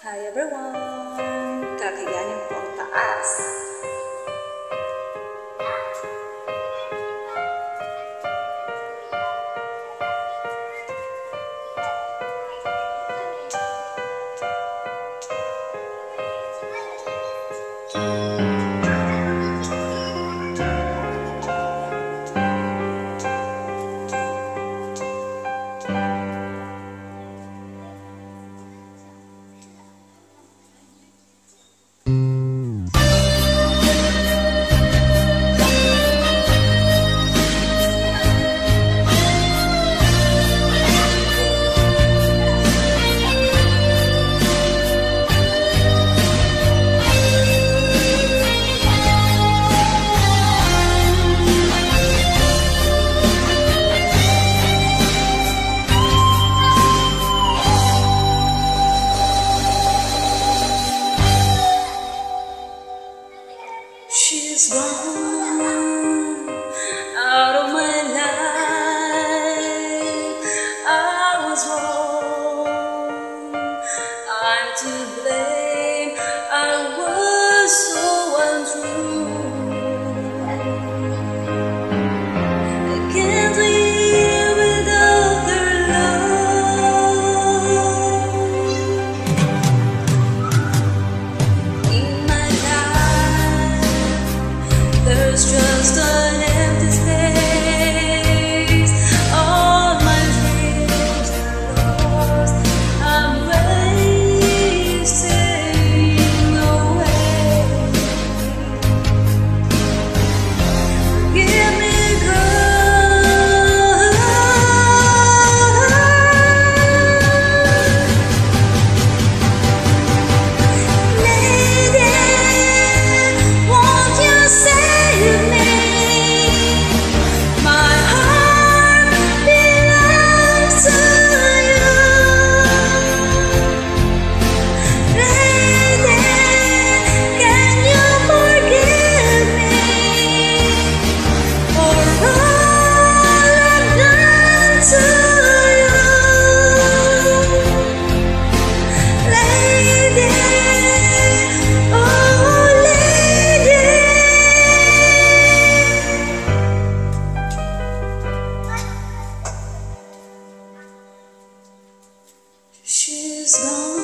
Hi everyone! Kakahiga niyo po ang taas. She's gone out of my life. I was wrong, I'm to blame. I was so untrue. I can't live without their love in my life. There's just an empty space. All my dreams are lost. I'm wasting away. Forgive me, girl. Lady, won't you save me? My heart belongs to you. Lady, can you forgive me for all I've done to you? Lady, oh lady. She's gone.